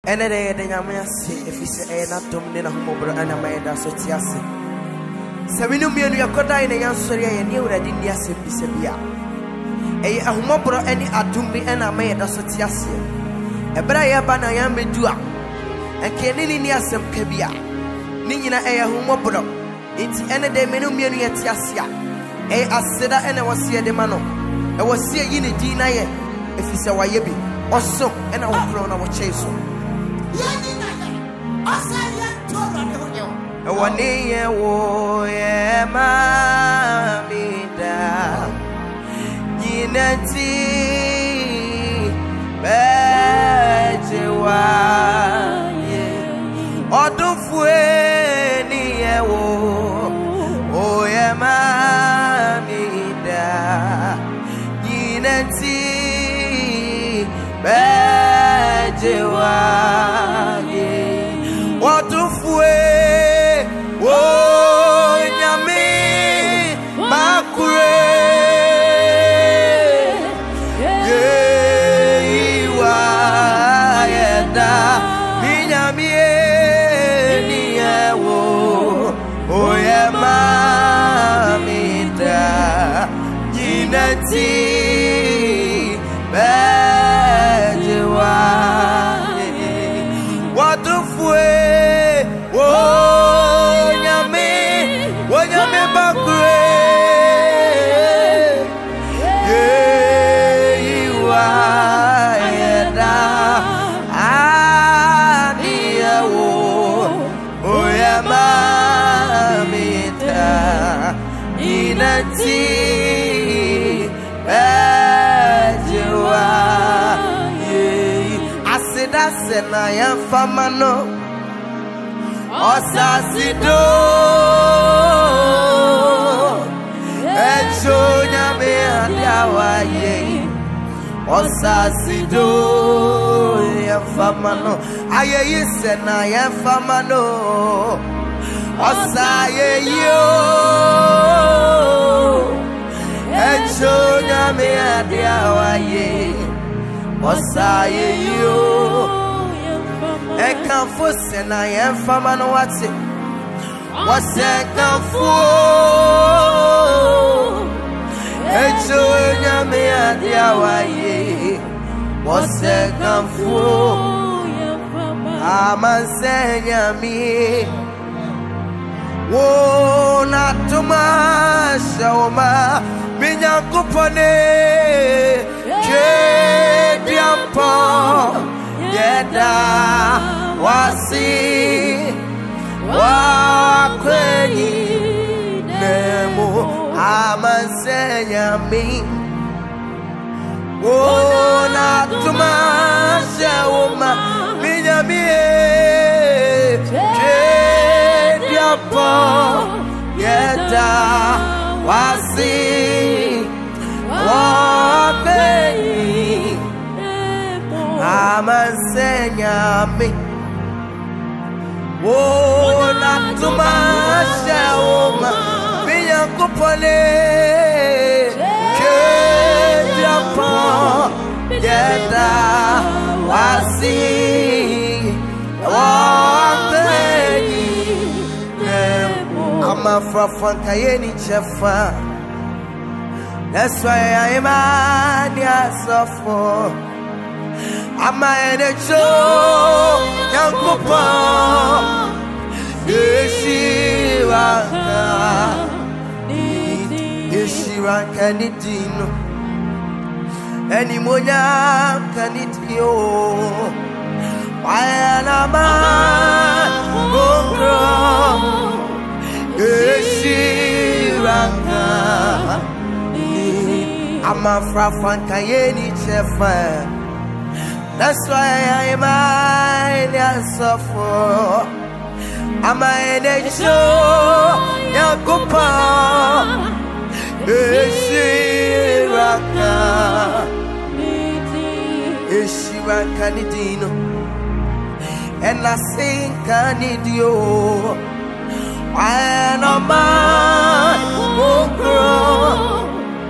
ene de de nyame ase efise e na dom ne na homobro ana maeda so ti ase se minu mienu yakoda ine yansori ye ne urade ndi ase bisa bia e ahomobro ani adom bi ana maeda so ti ase ebra ye ba na ya medu a enke ni asem ka bia ni nyina e ahomobro enti ene de minu mienu ye ti ase a e aseda ene wose de ma no e wose yi ne din na ye efise waye bi oso ena wokro na wo cheso yani na ye osa ye toro ne honye e woni ye wo ye ma mi da yinati bejewa ye odufue ni ye wo o ye ma mi da yinati bejewa ye watufue wo nyame makure ye iwa yeda minyami ni ewo oye mamida yinati Asena ya famano osasido ejo nyame adiawaye osasido ya famano ayeyi sena ya famano osayeyo ejo nyame adiawaye osayeyo ekanfo sena ye fama no wate wasekanfo ejo nyame adiawaye wasekanfo amasenyami wo na tumasha oma minyakupone kediampo yeda wasi wakwenyi nemo amasenyami wona tumasha uma minyami kediampo yeda wasi wakwenyi amasenyami wona tumasha uma minyakupone kediampo yeda wasi wakwenyi amafrafanka yeni chefa. That's why I'm an yasofo ama enecho yankupo yeshiranka nidino enimonya kanidio wayanama gongro yeshiranka ama frafanka yeni chefa. That's why I'm an yasofo ama enecho yankupo Yeshiranka nidino and I sing canidio when a man will grow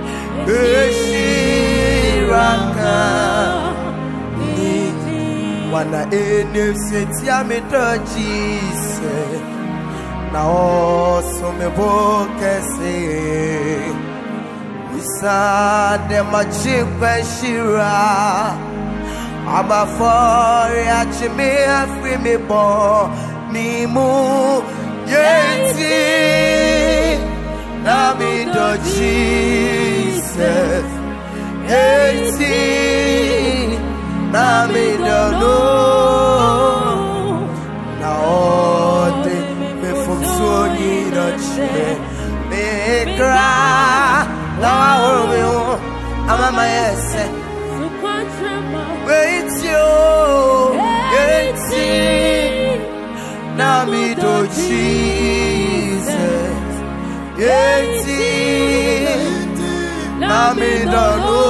Yeshiranka Wana ene setia me do Jesus. Na oso me boke se. Wisa de machikwe shira. Aba for ya chime afri me bo ni mu yeti. Na me do Jesus. Yeti. Na me do no. Na ode me funzioni no c'è. Me cry. Na ome o amama yese. Wait yo. Yeti. Na me do Jesus. Yeti. Na me do no.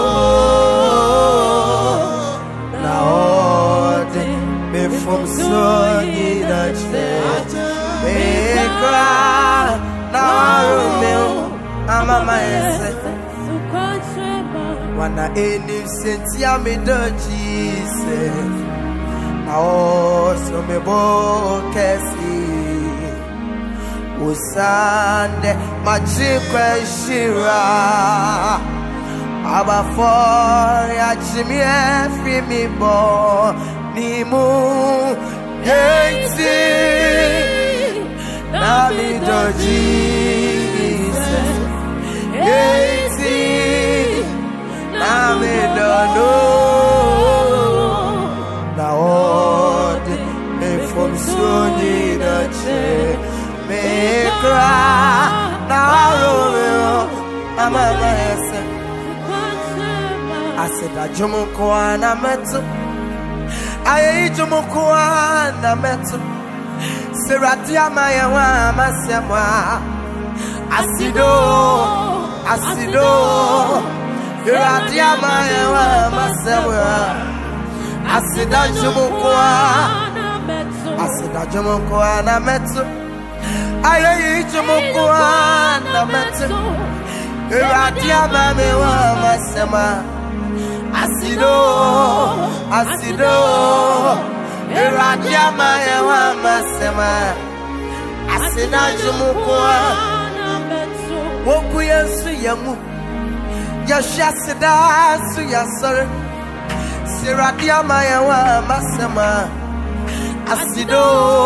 From sunny that me cry now I'm a myself. When I any sentia me do Jesus. Now so me bokesi usande machikwe shira. Aba for ya chimi every me bo. Nimu yeti na mi do Jesus yeti na mi do no na ode me from soni na che me cry na romeo ama ese aseda jomo kwa na metu aye jumukwa na metu seratia mayawa masemwa asido seratia mayawa masemwa asida jumukwa na metu aye jumukwa na metu seratia mayawa masemwa Asido Eradia mayewa masema Asida jumukwa Woku yesu yamu Yasha sida su yasore Seradia mayewa masema Asido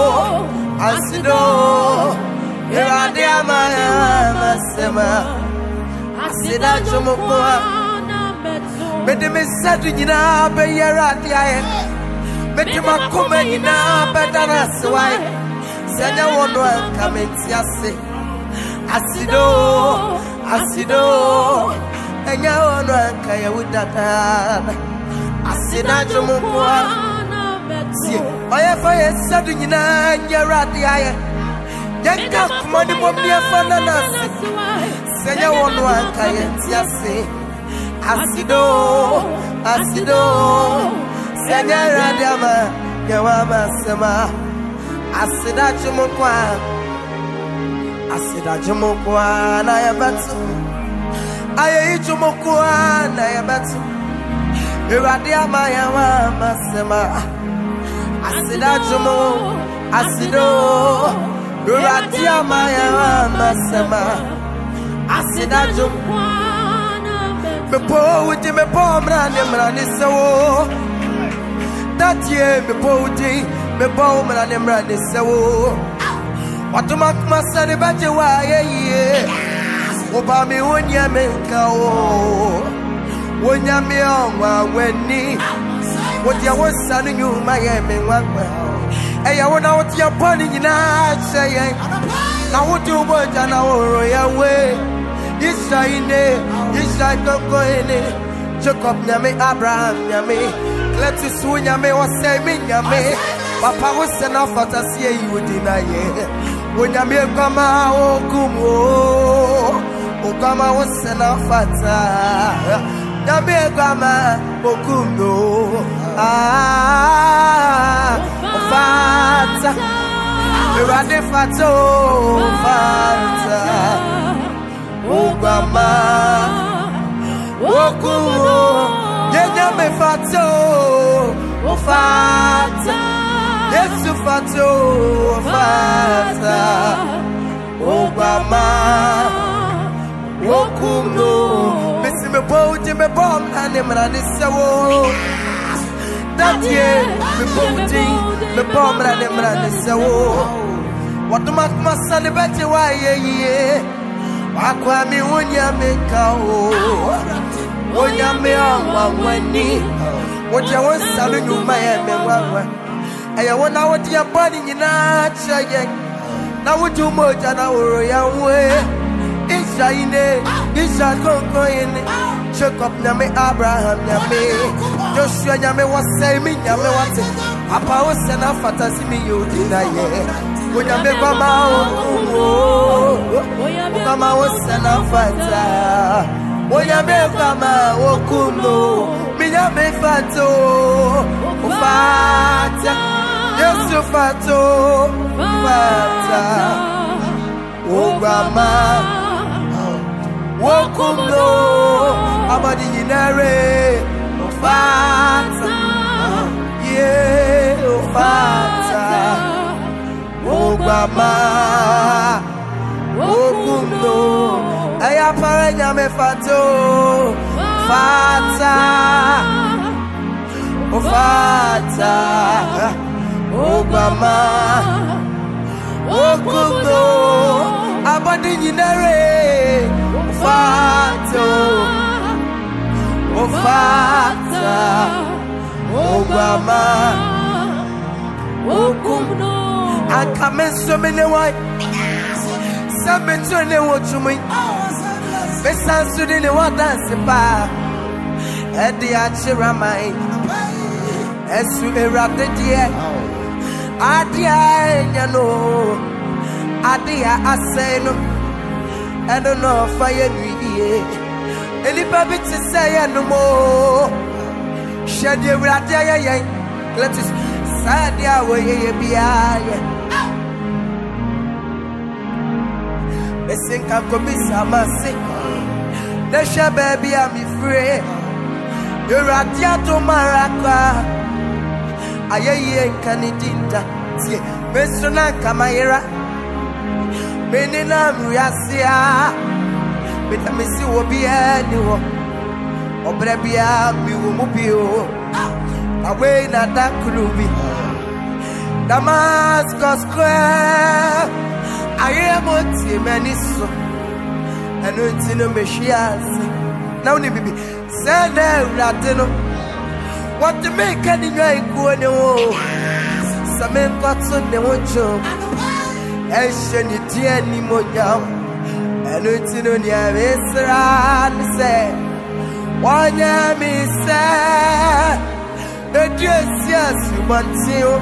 Eradia mayewa masema Asida jumukwa Mede me sadu nyina be yera dia mede makoma nyina be dana swai senya wono anka menti ase asido enya wono anka ya wudada asina jumukwa si oye fa ye sadu nyina yera dia yenka kumani mo mia fa na nase senya wono anka yenti ase Asido Senyara diama Yawama sema Asida jumukwa na yabatu Aye jumukwa na yabatu Iradiama yawama sema Asido Iradiama yawama sema Asida jumukwa me po uti me po mrani sewo that ye me po uti me po mrani sewo watuma kuma sani baje wa ye oba mi wonya me nka o wonya me onwa weni woti ya wosani nyuma ye me nwagba eya wona woti ya boni nyina cheye na woti uboja na woro ya we Isaine, Isaine, Jacob Nyame, Abraham Nyame, Cletus Nyame was saying Nyame, Papa was sent off at us here, you would deny it. When Nyame Kama, O Kumo, Okama was sent off at Nyame Kama, O Kumo, Fata, Rade Fato, Fata. Obama, Woku, Yenya me fato, Ofata Yesu fato Ofata Obama Wokuno Missy me boat me bomb and him and his soul that year me boating me bomb and him and his soul what to make my son better why ye Aqua me when ya make a when ya me on when ni what you want selling you my and I want out your body in a chair now would you much and our way Isha go in check up Yame Abraham Yame Joshua Yame was saying me Yame was Papa was sent a fantasy me you deny when Yame Bama was sent a fata when Yame Bama Okuno me Yame Fato Fata Yesu Fato Fata Obama Wokuno Abadi Yinare Ofata Yeah Ofata Obama Wokuno Aya parenya me fato Fata Ofata Obama Wokuno Abadi Yinare Fato Ofata Obama Okuno I come in so many ways some turn what you mean Besan suddenly what dance ba Edi achira mai Esu erade die Adia enyano Adia aseno I don't know if I agree. Any baby to say no more. Shed your radia, let us sad your way be. The sink of Commissa sick. The shabby baby, I'm free. You're radia to Maraca. I ain't canidinta. See, Messona Camayra. Menina Muyasia, but I miss you will be anywhere. Obrabia, we will move you away. Not that could be Damascus Square. I am on Timaniso and it's in a Messias. Now, baby, send them Latino. What to make any guy go no? Some men got so they won't show. Esheni tieni moja Enutino ni avesra Nise Wanya mise Ediesia Sumantio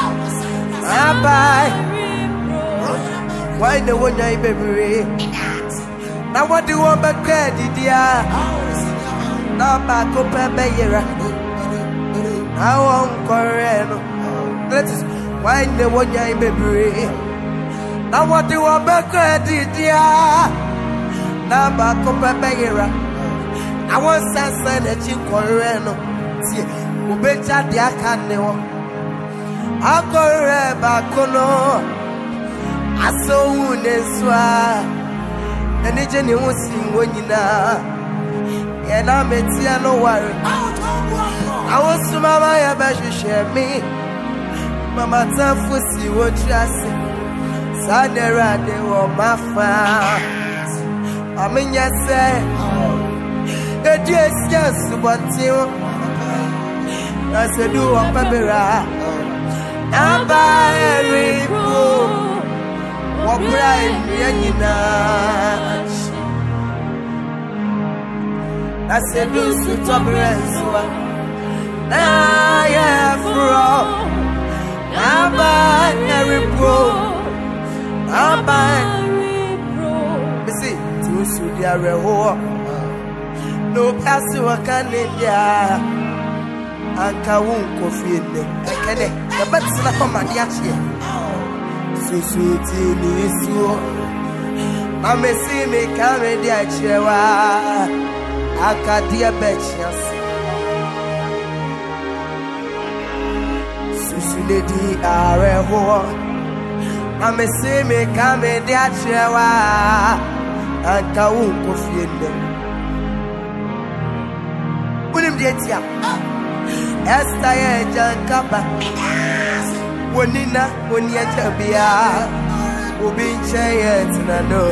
Abai Why the one ya baby Now what do you want back there Didia Now back up a bayera Now I'm Coreno Let's why the one ya baby Now what do you want back dear? Now back up a bagera. I want Sansa that you correno. See, who bet ya the Akaneo. I'll go back on. I saw Uneswa. And the Jenny was sing when you know. And I met you no worry. I was Mama Yabashi share me. Mama Tafusi, what you say. Sanera de wo mafa Aminya se Ediesia Subantio Nasedu wa pabera Aba eripo Wabra yanyina Nasedu sutobreswa Na ya fro Aba eripo Missy, to Sudia Reho. No passive a candia. Anka won't coffee in the Kene, the best of my diachi. So sweet in this war. I may see me carry the Achewa. Akadia Betchias. Sunedi Areho. I'm a semi come diachewa and Kawu Kofiende. Unim Dietia Estaya Jankapa Wonina Wonyabia Ubin Chayet Nano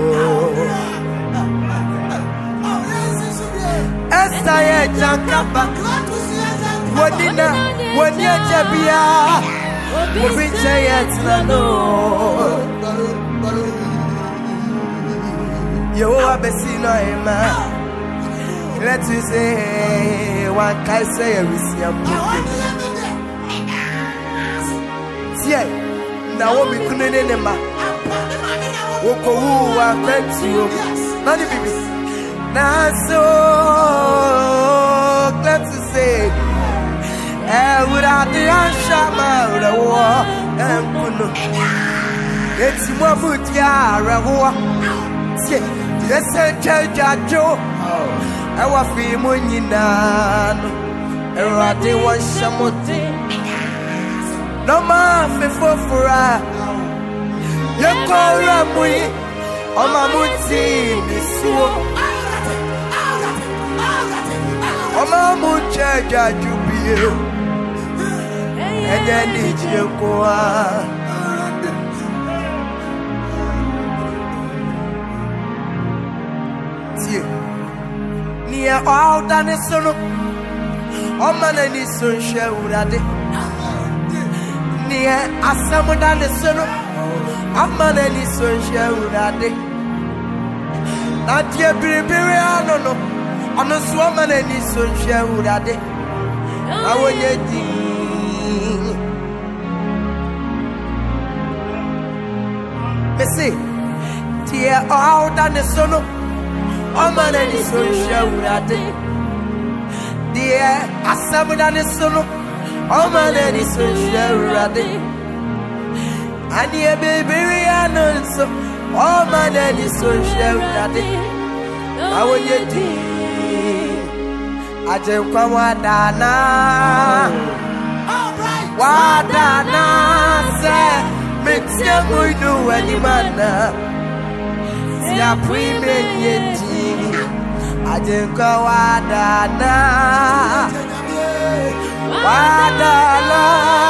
Estaya Jankapa Wonina Wonyabia Ubin Chayet Nano Yo Abesino Ema. Let's say one can say a receipt. See, now we couldn't anymore. Woko who are meant to not baby. Now, so glad to say, without the Anshama, the war, and Puno. It's more good, yeah, see, yes, I Joe. I was feeling Munina, Erade was Shamote. No man for you call Ramui, or Mamuti, or Mamucha, Jubil, and then did you go? All done is so no. Oh, man, and his son shall have it. Near Assam done is so no. Oh, man, and his son shall have it. Not yet, Bibiriano, no. On a woman and his son shall have it. I will yet. Missy, dear, all done is so no. Oh man, and his son shall have it. Dear, Assam and his son. Oh man, and his son shall have it. And dear baby, so oh man, and his son shall have it. I will yet I just come Wadana. Wadana, say, mix your boy do any man. Ya premium I didn't go Wadana Wadana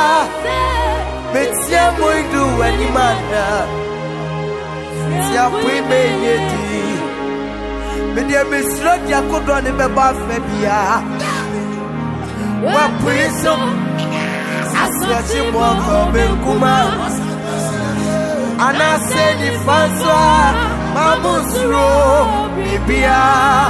Mix ya boy do any man Ya premium Media mislot ya could run in the buffet. What prison as what you walk of Kuma and I said if François Mamusro, Bibia,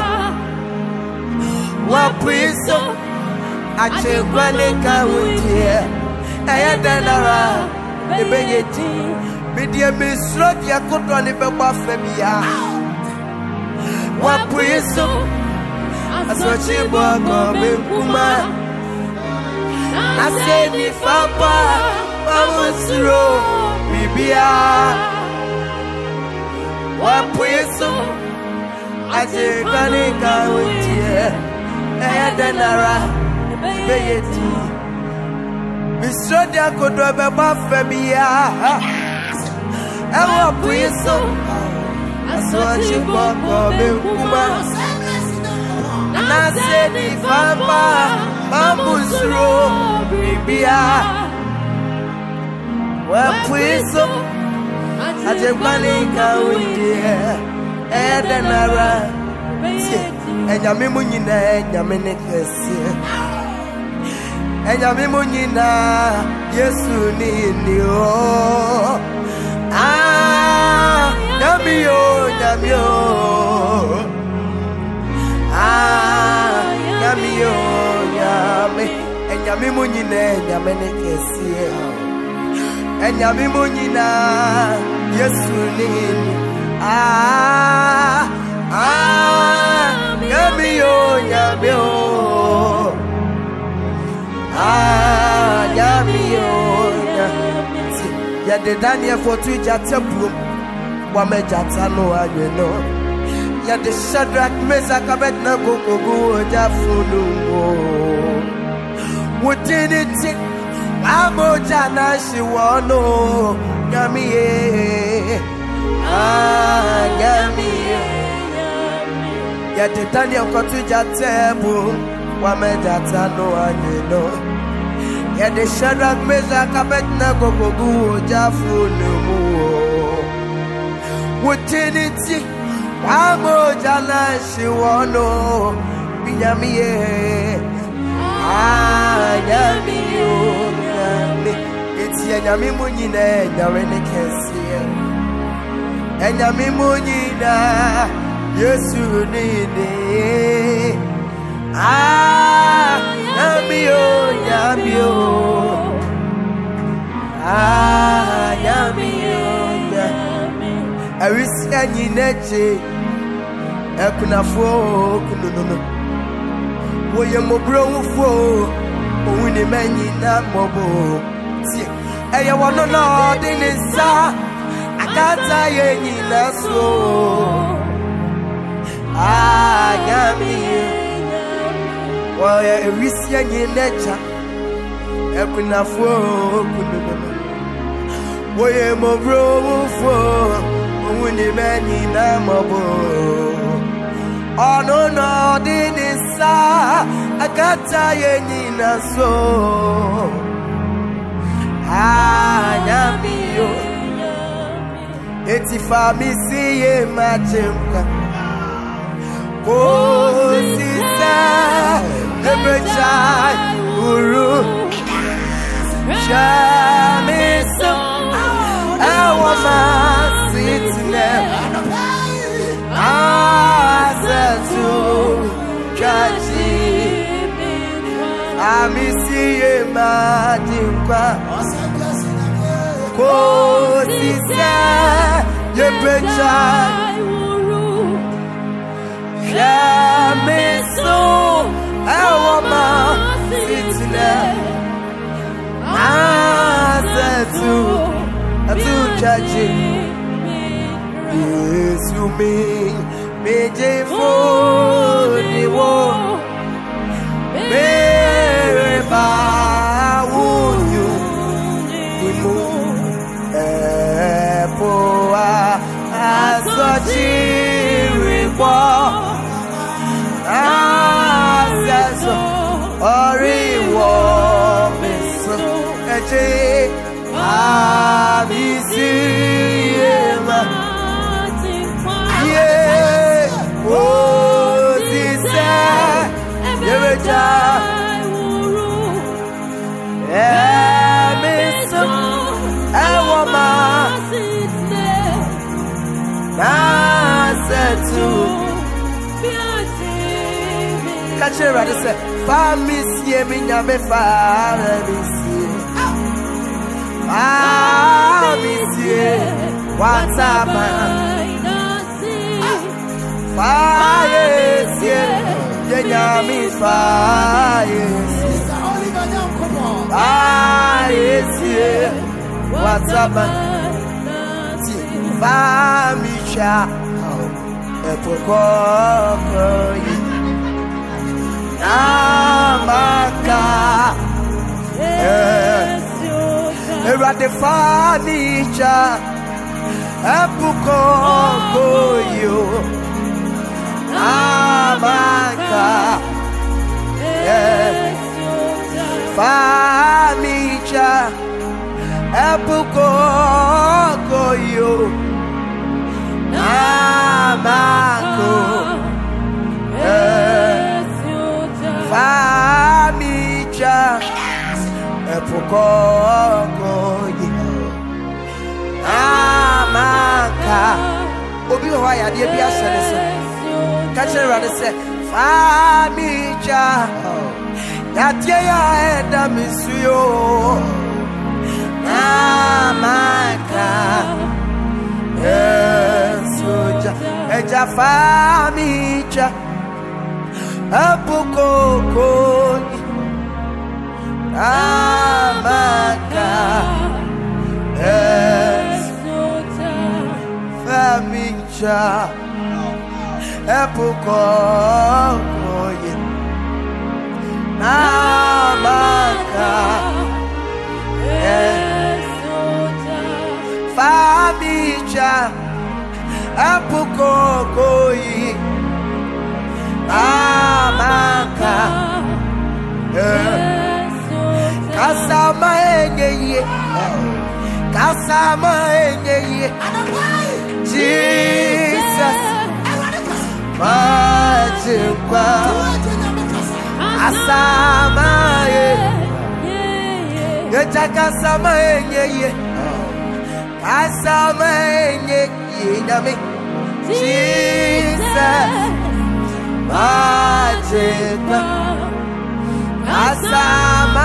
what prison? I check when they come with here. I had another, the Begeti, Media Miss Rodia could run in the Buffabia. What prison? I saw she walk of Kuma. I said if Papa Mamusro, Bibia. What prison? I say, Ganica with you, and then I pay it. Miss Sodia could have a buffabia. And what prison? I saw you walk of Kuma. And I said, if I'm Mamusro, Bibia. What prison? I just Ganica with you. And then and Yamimunina, and Yaminicus, and Yamimunina, yes, you need you. Ah, Yamio, Yamio, ah, Yamio, Yami, and Yamimunina, Yaminicus, and Yamimunina, yes, you need. Ah, ah, Yamio, Yamio, ah, Yamio, ya de Daniel for two jatabu, Wame Jatano, you know, ya de Shadrach, Meshach, Abednego, Jafunu, what did it take? Amojana she wano Nyamiye Nyamiye Yate tani okotu jatebu Wamejata no anyeno Yade Shadrach Meshach Abednego gogu jafu numu Wutiniti Amojana she wano Nyamiye Nyamiyo Eti enyami munyina enyare ne kesiye Enyami munyina Yesu nini Nyamiyo Nyamiyo Nyamiyo Awisi enyineche Ekunafo kununono Woye mobro ufo Owuni menyi na mobo Eye wano no dinisa Akata yenyi na so Nyamiye Woye ewisi yenyi necha Ekunafo kununono Woye mobro ufo Owuni menyi na mobo Oh no no dinisa Akata yenyi na so Nyamiyo Eti famisi ye machemka Kosisa Ebechai Uru Shamiso Ewama Sitne Azatu Kaji Amisi ye machemka Kosisa Yebechai Shamiso Ewama Sitne Azatu Kaji Yesu Mejefo Niwo Mereba Unyu Imu Epoa Asojiribo Aseso Oriwo Meso Eje Abisiyema Ye Ozise Yeweja Emiso Ewoma Nasetu Kachira de se Famisie minyame famisie Famisie Watama Fayesie Yenyami fayesie Fayesie Watama Famisha Epokokoyi Namaka Erade Famisha Epokokoyi Namaka Famisha Epokokoyi Namako Famisha Epokokoyi Namaka Obi wa ya de bia sene se Kachira de se Famisha Yatie ya eda misuyo Namaka Esoja Eja Famisha Epokokoyi Namaka Famisha Epokokoyi Namaka Apucha Apukokoi Amaka Kasama Enye Kasama Enye Jesus Majikwa Asama Yeja Kasama Enye Kasama Enye Yami Jesus Majikwa Asama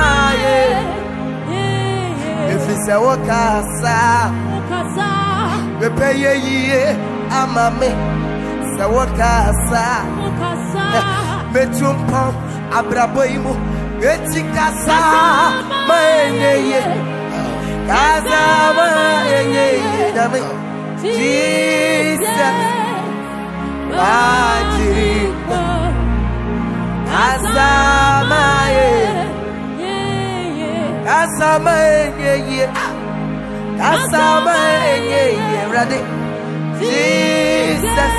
If it's a wakasa we pay ye amame sa wakasa metumpam abraboimu etikasa mayenye kaza mayenye dame Jesus Majikwa kaza mayenye kasama enye kasama enye ready Jesus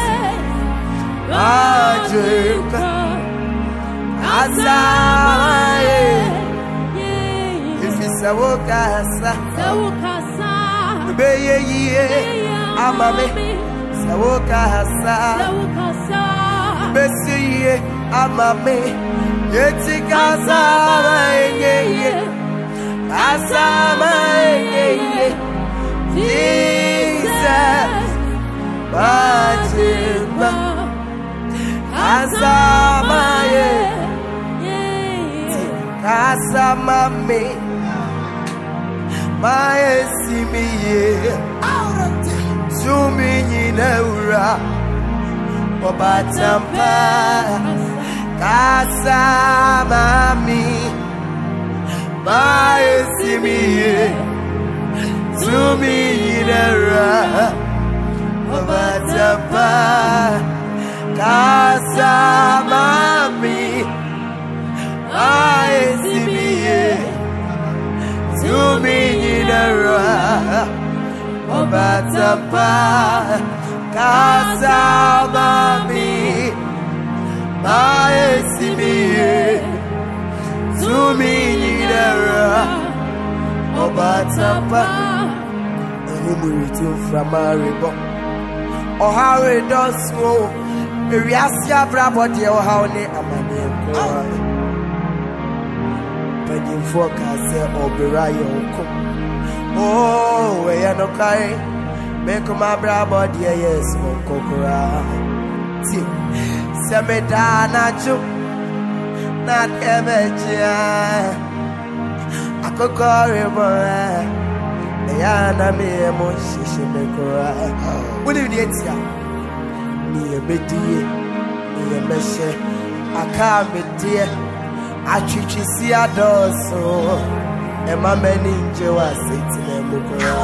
Majikwa kasama if it's a wakasa beye ye amame sawokasa besiye amame yetikasa enye Asama enye Jesus Majikwa Asama Asama me Maesimiye Sumi Ninaura Obatampa Kasama me Maesimiye Sumi Ninaura Obatampa Kasama me Maesimiye Sumi Ninaura Obatampa Kasama me Maesimiye Sumi Ninaura Obatampa Enumuritu from Maribo Ohare Doswo Eriasia Brabodi Ohane Amane Pennyfo Kase Oberayo Oh, we are no kai make my brabodi yes Kokora Semedana Chu Not Emeja Akokore Yana me emoshi mekora. What do you need here? Me a medie, me a meshe. I can't be dear. I treat you see a doso. And my meninja was sitting in Mukora.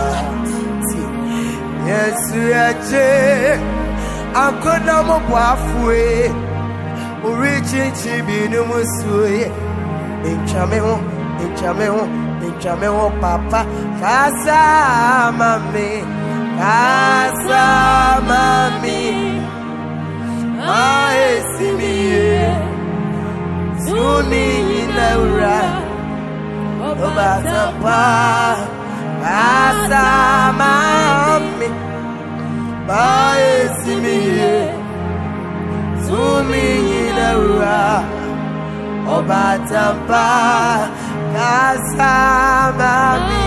Yes, we are Jay. I'm gonna move halfway. Reaching Chibino Musue. In Chameo. Chameo papa casa mami maesimiye suni inaura obatapa casa mami maesimiye suni inaura obatapa Kasama mi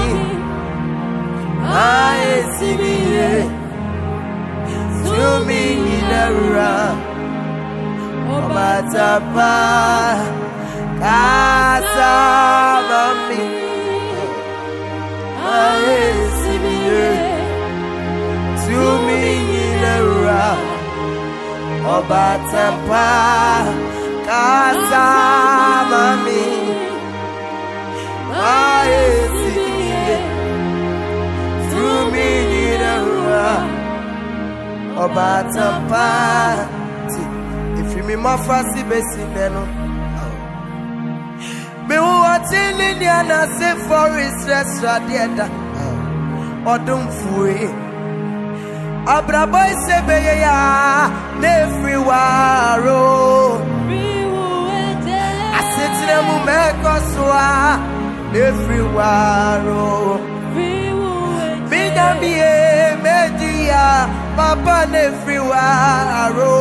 Maesimiye Sumi Ninaura Obatapa Kasama mi Maesimiye Sumi Ninaura Obatapa Kasama mi Maesimiye Sumi Ninaura Obatapa If you me my frasi besineno Me watching Indiana say forest restaurant dieta Odum fue Abraboy sebeya nefri waro asitire mu mekoswa nefri waro bidambie media papa nefri waro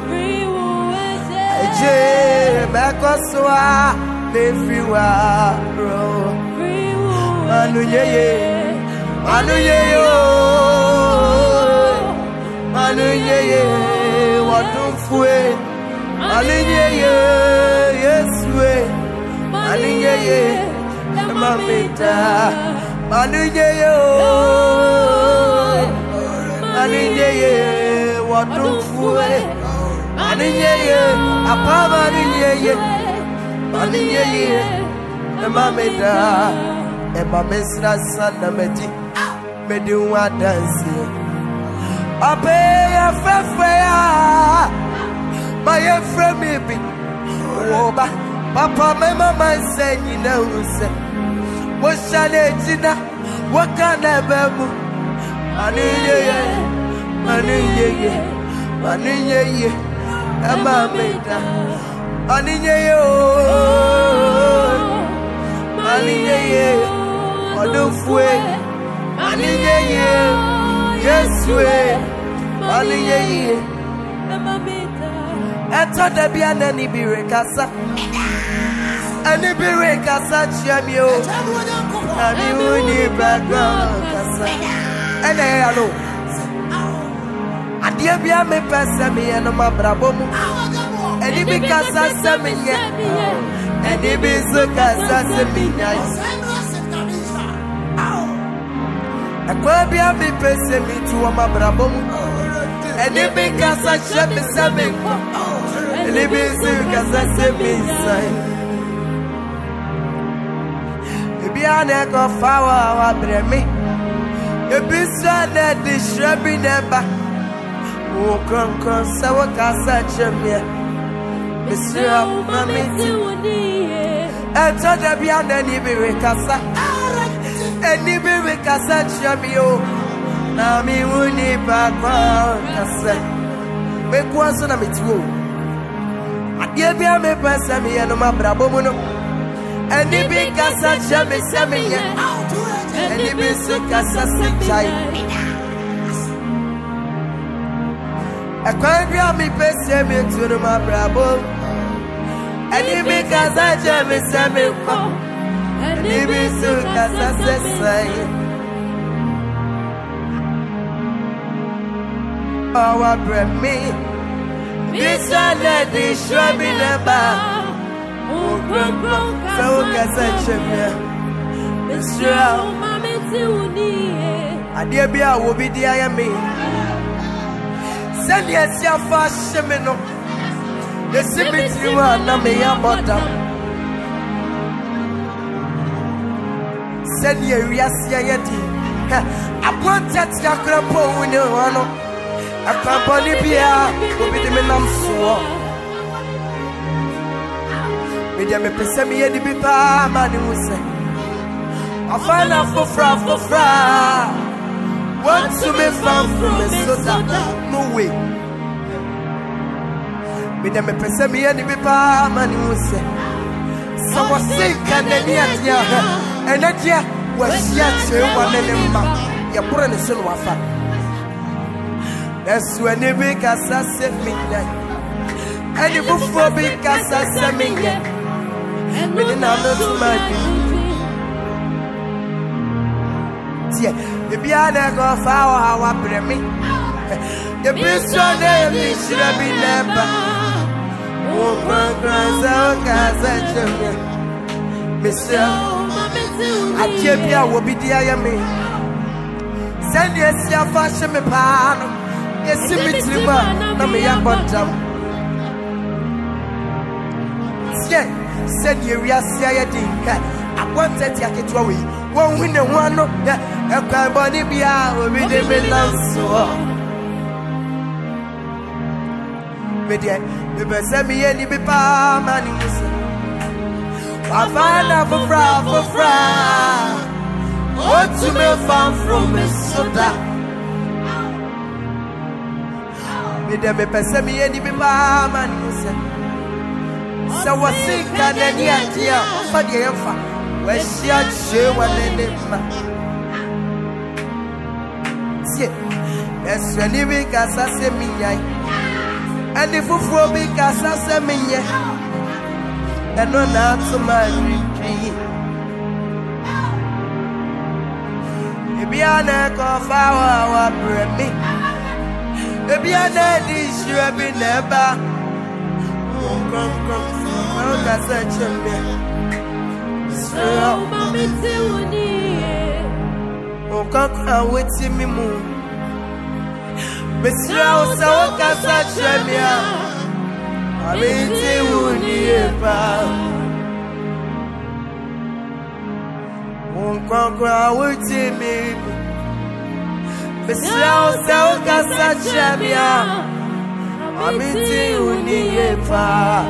eje mekoswa nefri waro manuyeye Manuyeye, wadumfue. Manuyeye, Yesue. Manuyeye, mamita. Manuyeye, manuyeye, wadumfue. Manuyeye, apa manuyeye. Manuyeye, mamita. Emamesra sana medi, medi wa dansi. Abeya fefeya, my friend maybe. Oba, Papa, my mama say you know say. What shall I do? What can I do? Manuyeye, mamita. Manuyeye, wadufwe. Manuyeye, Yesue. Manuyeye, eto debi anani birekasa, ani birekasa chiamio, ani uni background kasa. Ene alo, adie bia me pese mi eno mabrabomu, eni bi kasa seminye, eni bi su kasa seminya. Akwabia mi pese mi tuwa mabrabomu. Eni bi kasa shemi semiko, eni bi su kasa semisai. Ebi ane ko fawa wa bremi, ebi su ane di shrebi neba. Ukron sawa kasa chemye, misra mamiti. Eto debi ane ni bi rekasa, eni bi rekasa chemyo. Na mi uni bakwa kase me kwanso na metiwo adie bia me pesa me ye no mabrabo mu no eni bi kasa che me se me ye eni bi su kasa se chai akwa bia me pesa me tu no mabrabo eni bi kasa che me se me ko eni bi su kasa se sai. Our bread me, this one that is shrubby number. Oh, so can such a man. Mr. I dear be I will be the IME. Send yes, your fast shimino. The cemetery one, I may have bottom. Send your yes, yeti. I want that Yakrapo when you want. A company beer will be the minimum so. With them, a pesemi and the pipa, man, who say, I find out for fra. Want to be found from a soda, no way. With them, a pesemi and the pipa, man, who say, so was sick and then yet, and that year was yet one in him. You're putting a silver. That's when the big assassin me, and the buffalo big assassin me, and with another to my dear, the piano go far our premi, the best one name is should have been never. Oh, Mr. I keep you will be the IME. Send yes, your fashion me pan. Yes, cemetery man, no me a bottom. Send you real CID. I wanted to get it away. One win and one no, a body be out with the middle so. But yet, the best send me any be palm and you say, I find out for fra. What to me found from a soda. de me pese mi eni bi ba man se so wasika na ni atia fa de yemfa wa hia che wa ne ma sie esani bi kasa se mi nyai ani fufuo bi kasa se mi nye eno na to ma ri ebiana ko fa wa bremi ebiana di shire bi neba kom kasa chembe so mami ti woni o kakra weti mi mu besra o sa o kasa chemia mami ti woni pa o kakra weti mi besra o sa o kasa chemia mami ti woni pa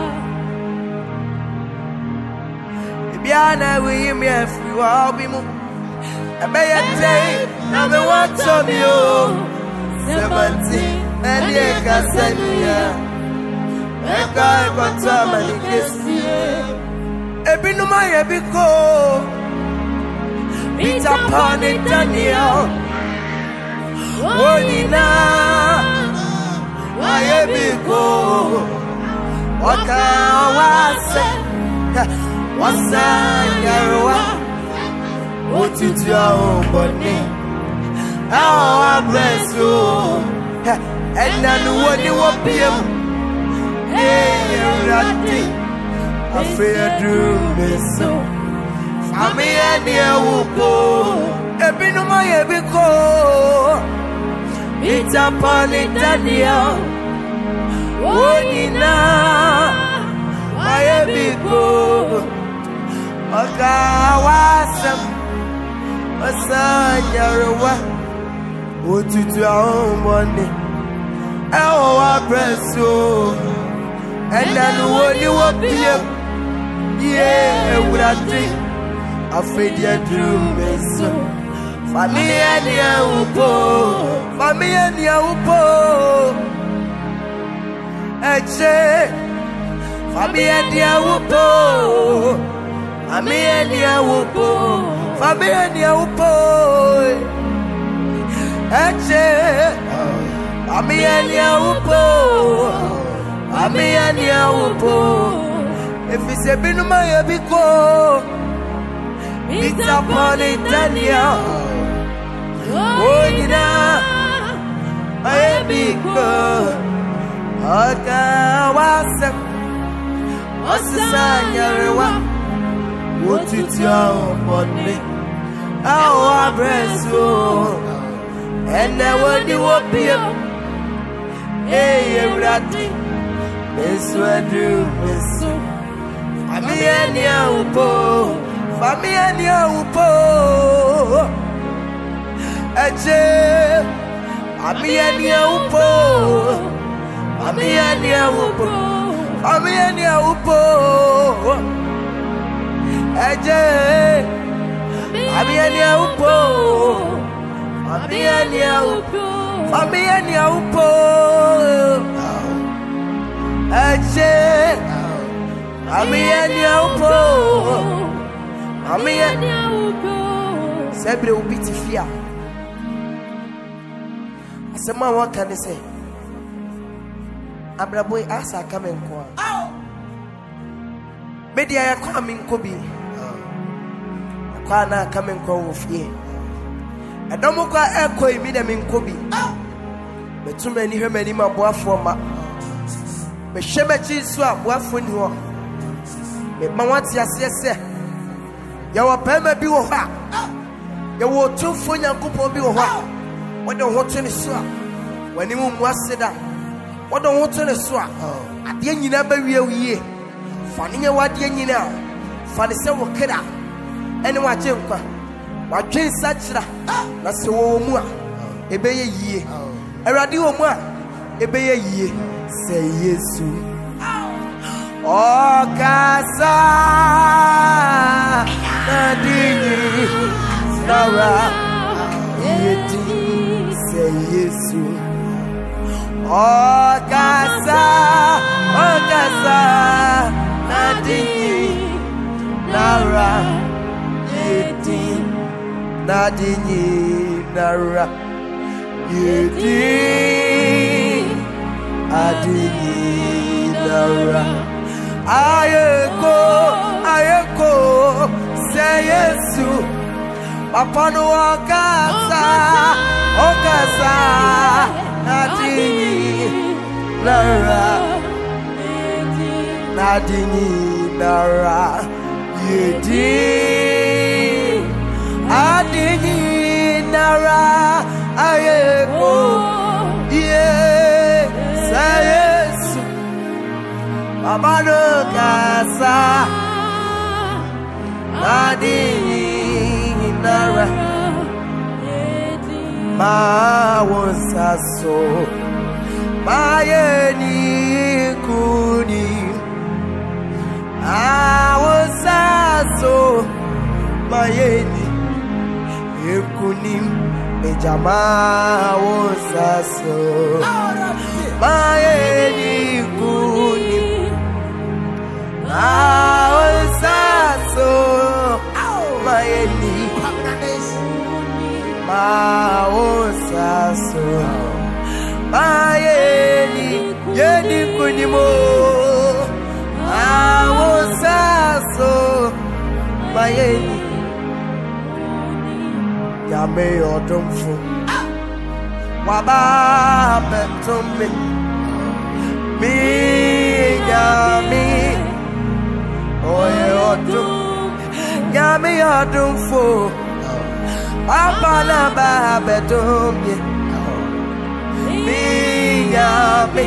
Biana we me free will be mo I may day now me want to me oh 17 and ye kasania e kai kwata mani kesi ebinu ma ye bi ko Peter Pan and Daniel Wonina why ye bi ko waka wase Wasanyarwa Otitya obone I bless you and then what you want PM Rati afraid to be so Fami and ya wupo Ebinu ma yebiko Peter Pan and Daniel Wonina why yebiko Wakawasam Wasanyarwa Otutu aomone Ewa preso Endanu woni wopie Ye ewurade Afedi adrumeso Familia ni upo Familia ni upo Eche Familia ni upo Familia upo Familia upo Eche Familia upo Familia upo Efise binu ma yebiko Peter Pan and Daniel Wonina ayebiko Akawase Osanyarwa Otitya obone I bless you and I want you up here Hey Rati Meswadu mesu Familia upo Familia upo Eche Familia upo Familia upo Familia upo Eje Familia upo Familia upo Familia upo Eje Familia upo Familia upo Sebre ubiti fia Asema waka ne se Abraboy asa kamenkwa Media ya kwa minkobi Kwa na kamenkwa wofie Edomo kwa eko imide minkobi Betume ni hweme ni maboafo ma Mehweme chiso aboafo ni ho Me mawati asese Ya wapema bi wo ha Ya wo tumfo nyankopon bi wo ha Wode ho tene so a wani mu muaseda Wode ho tene so a ade nyina ba wiye Fani wade nyina fani se wo kira ene waje nkwa wadwen sachira na se wo mu a ebeye yie awrade wo mu a ebeye yie se Yesu o kasa nadini sawa yeti se Yesu Oh Gaza, Nadini, Nara, Yedi, Nadini, Nara, Yedi, Adini, Nara. Ayeko, say Yesu, Apano Gaza, Nadini, Nara, Nadini, Nara, Yedi, Adini, Nara, Ayeko, say Yesu, Apano Gaza, Nadini, Nara. Ma was a so my any kuni. I was a so my any kunim. Ejama was a so my any kuni. I was a so my any. Ma osaso ma yeni kunimo ma osaso ma yeni yame odumfu waba betumbi mi yami oye odum yame odumfu Papa na ba betum ye, mi yami,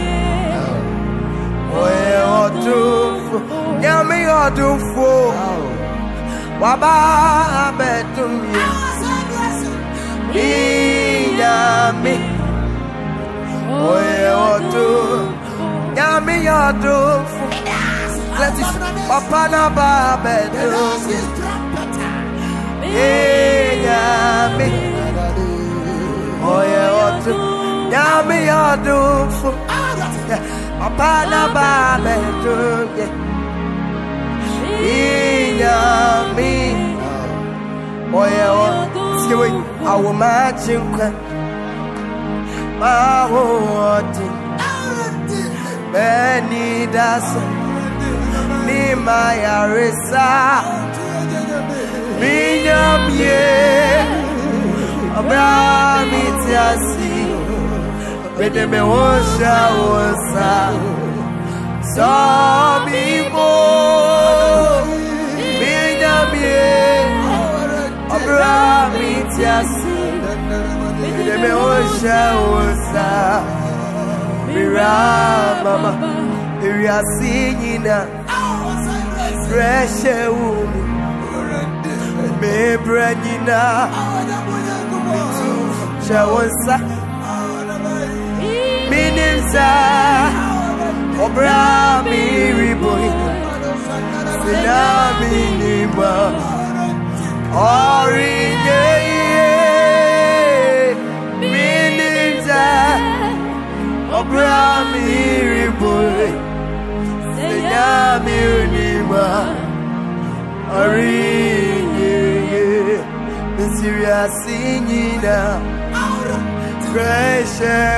oye otufu, yami otufu, waba betum ye, mi yami, oye otufu, yami otufu, Papa na ba betum ye. Yami, oh yeah, what Yami, you're doing for Apana Babe, Yami, oh yeah, what I will match you. My what many does me my arisa. Minyam ye, Abraham itiasi, bede me wosha wosa, so mi mo. Minyam ye, Abraham itiasi, bede me wosha wosa, mira mama, iriasi nina, fresh umi. Me branyina Shawansa Minimsa Obra mi riboy Sinami nima Orige Minimsa Obra mi riboy Sinami nima Orige Syria singing fresh air,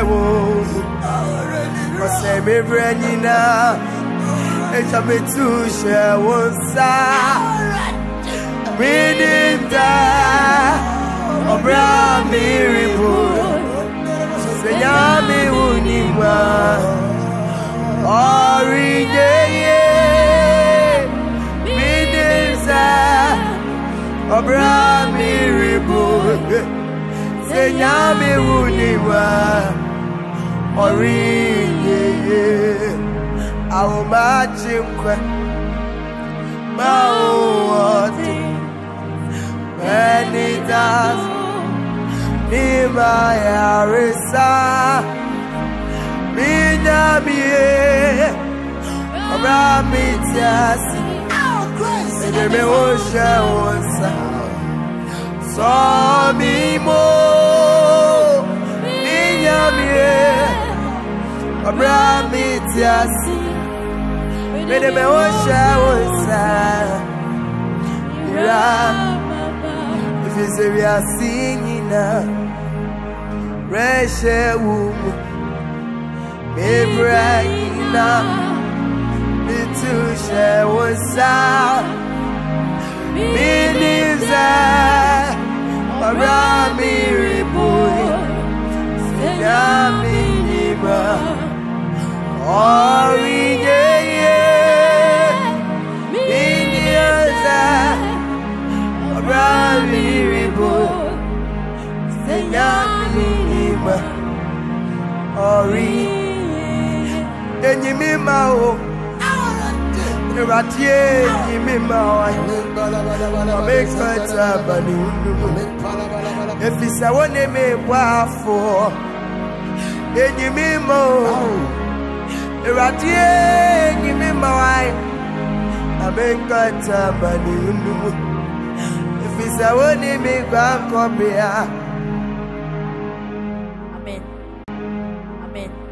semi brandina, it's a bit too share one side. Reading that, Abraham miracle, Sayami Unima, reading that. Abraham miracle, say Yami Uniwa, Orige, our matching Mawati, when it does, Nima Yarisa, Minami, Abraham Itiasi. Me osha onsa so mi mo minyamie tiasi mede me osha wosa ira if is we are singing now reshe wu me braina me to share wosa me niza Arami riboy Sinami niba Oriye Minyaza Arami riboy Sinami niba Oriye Enyimima o Ratie Enyimima o Amekata bani if it's a one name, wafo, Enyimimo, Ratie, give me my wife. I make a tabani. If it's a one name, Amen. Amen.